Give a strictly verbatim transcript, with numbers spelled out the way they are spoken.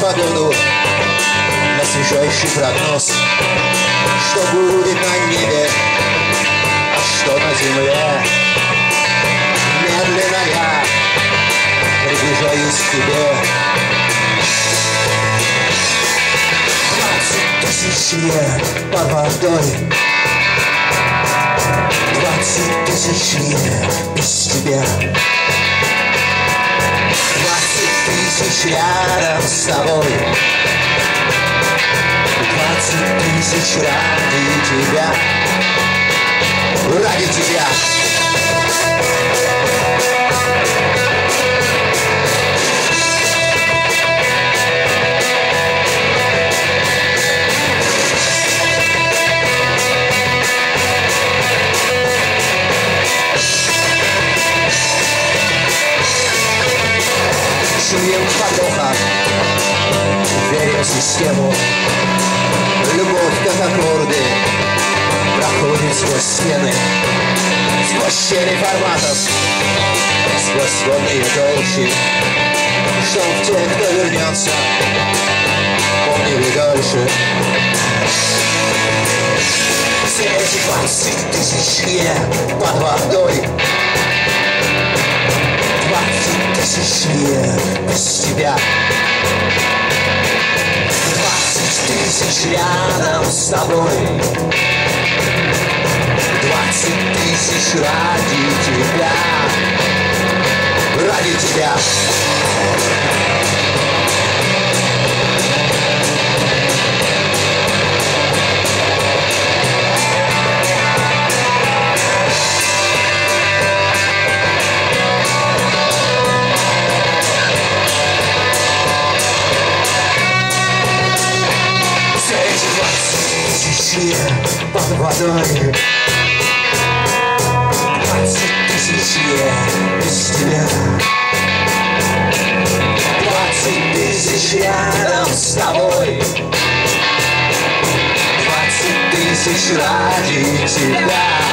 погоду, на свежайший прогноз, что будет на небе, а что на земле. Медленно я приближаюсь к тебе. Двадцать тысяч лет под водой, двадцать тысяч лет без тебя, двадцать тысяч рядом с тобой, двадцать тысяч ради тебя, ради тебя. Чуем подоха, верим в систему. Любовь, как аккорды, проходит сквозь стены, сквозь щели форматов, сквозь водные толщи. Ждем тех, кто вернется, помнили дольше. Все эти двадцать тысяч лет под водой, двадцать тысяч лет без тебя, двадцать тысяч рядом с тобой, двадцать тысяч ради тебя, ради тебя. Под водой, двадцать тысяч лет без тебя, двадцать тысяч рядом с тобой, двадцать тысяч ради тебя.